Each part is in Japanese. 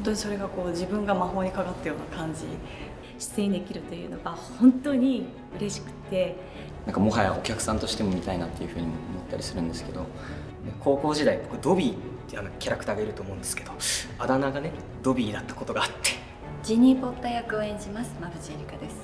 当にそれがこう自分が魔法にかかったような感じ。 出演できるというのが本当に嬉しくて、 なんかもはやお客さんとしても見たいなっていうふうにも思ったりするんですけど、 高校時代僕ドビーってキャラクターがいると思うんですけど、あだ名がねドビーだったことがあって、 ジニー・ポッター役を演じます馬淵絵里香です。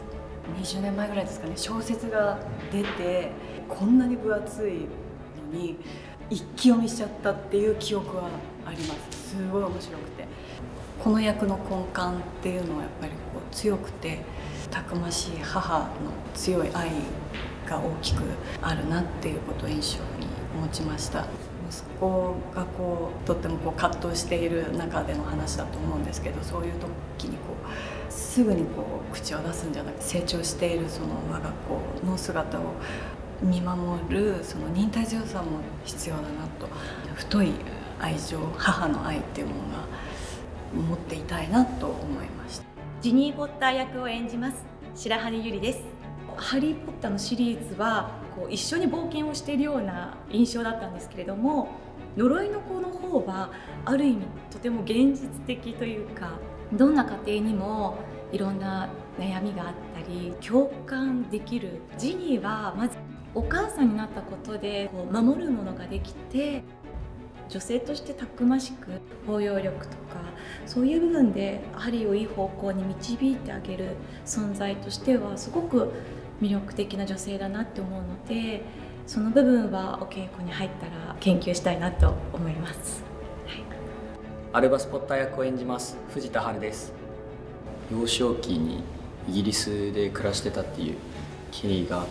20年前ぐらいですかね、小説が出てこんなに分厚いのに一気読みしちゃったっていう記憶はあります。すごい面白くて、この役の根幹っていうのはやっぱりこう強くてたくましい母の強い愛が大きくあるなっていうことを印象に持ちました。息子がこうとってもこう葛藤している中での話だと思うんですけど、そういう時にこうすぐにこう口を出すんじゃなくて、成長しているその我が子の姿を見守るその忍耐強さも必要だなと、太い愛情、母の愛っていうものが持っていたいなと思いました。 ジニー・ポッター役を演じます白羽ゆりです。ハリー・ポッターのシリーズはこう一緒に冒険をしているような印象だったんですけれども、呪いの子の方はある意味とても現実的というか、どんな家庭にもいろんな悩みがあったり共感できる。ジニーはまずお母さんになったことでこう守るものができて、女性としてたくましく包容力とかそういう部分でハリーをいい方向に導いてあげる存在としてはすごく魅力的な女性だなって思うので、その部分はお稽古に入ったら研究したいなと思います、はい、 アルバス・ポッター役を演じます藤田春です。幼少期にイギリスで暮らしてたっていう経緯があって、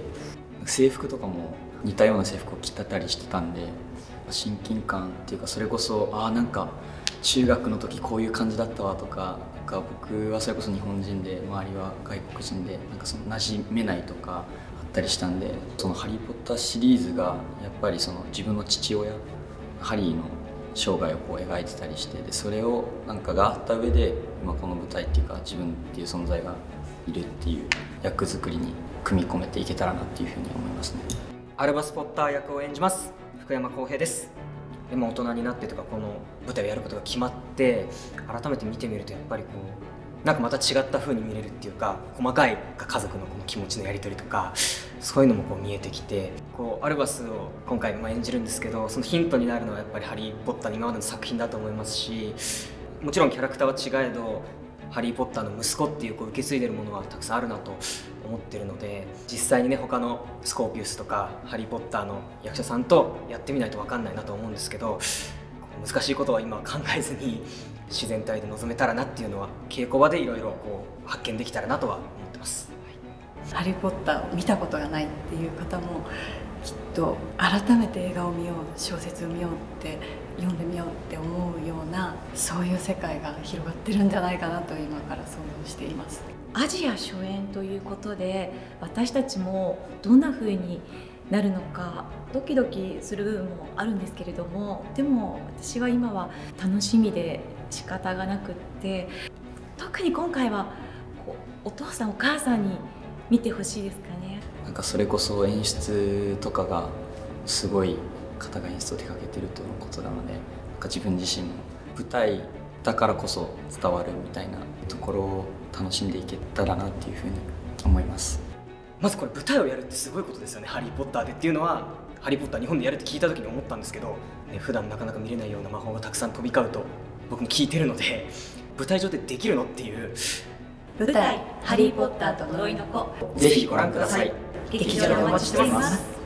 制服とかも似たような制服を着てたりしてたんで、親近感っていうか、それこそなんか中学の時こういう感じだったわとか、僕はそれこそ日本人で周りは外国人で、なんかその馴染めないとかあったりしたんで、その「ハリー・ポッター」シリーズがやっぱりその自分の父親ハリーの生涯をこう描いてたりして、でそれをなんかがあった上で今この舞台っていうか自分っていう存在がいるっていう役作りに組み込めていけたらなっていうふうに思いますね。 アルバス・ポッター役を演じます福山康平です。今大人になってとかこの舞台をやることが決まって改めて見てみると、やっぱりこうなんかまた違った風に見れるっていうか、細かい家族のこの気持ちのやり取りとかそういうのもこう見えてきて、こうアルバスを今回演じるんですけど、そのヒントになるのはやっぱりハリー・ポッターの今までの作品だと思いますし、もちろんキャラクターは違えどハリー・ポッターの息子っていう受け継いでるものはたくさんあるなと思ってるので、実際にね他のスコーピウスとかハリー・ポッターの役者さんとやってみないと分かんないなと思うんですけど、難しいことは今考えずに自然体で臨めたらなっていうのは稽古場でいろいろ発見できたらなとは思ってます、 ハリー・ポッターを見たことがないっていう方もきっと改めて映画を見よう、小説を見ようって読んでみようって思うような、そういう世界が広がってるんじゃないかなと今から想像しています。 アジア初演ということで私たちもどんな風になるのかドキドキする部分もあるんですけれども、でも私は今は楽しみで仕方がなくって、特に今回はお父さんお母さんに見てほしいですかね。 なんかそれこそ演出とかがすごい方が演出を手掛けてるということなので、なんか自分自身も舞台だからこそ伝わるみたいなところを楽しんでいけたらなっていうふうに思います。 まずこれ舞台をやるってすごいことですよね。ハリー・ポッターでっていうのは、ハリー・ポッター日本でやるって聞いた時に思ったんですけど、ね、普段なかなか見れないような魔法がたくさん飛び交うと僕も聞いてるので、舞台上でできるのっていう。 舞台「ハリー・ポッターと呪いの子」 ぜひご覧ください。 劇場でお待ちしております。